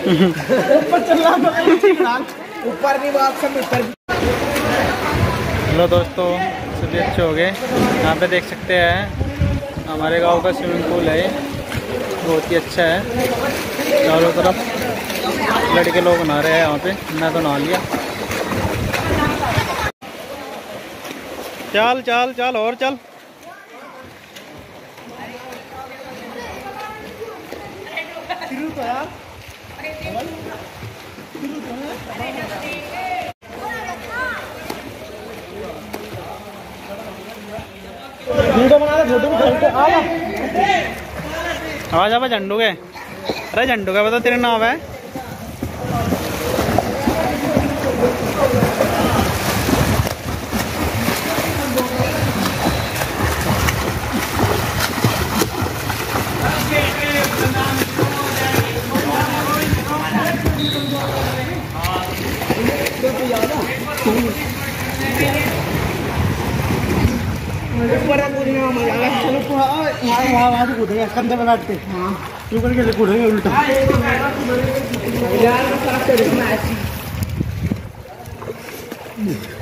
ऊपर चल रहा ऊपर नहीं बात सब ऊपर। हेलो दोस्तों, सभी अच्छे हो गए। यहाँ पे देख सकते हैं हमारे गांव का स्विमिंग पूल है, बहुत ही अच्छा है। चारों तरफ लड़के लोग नहा रहे हैं यहाँ पे, मैं तो नहा लिया। चल चल चल और चल। वीडियो बना रहे, फोटो भी खींचते आ जा। आवाज आवा झंडू के। अरे झंडू का बता, तेरा नाम है? वहाँ कूदेंगे कंधे पे बैठ के। हाँ करके कूदेंगे उल्टा। यार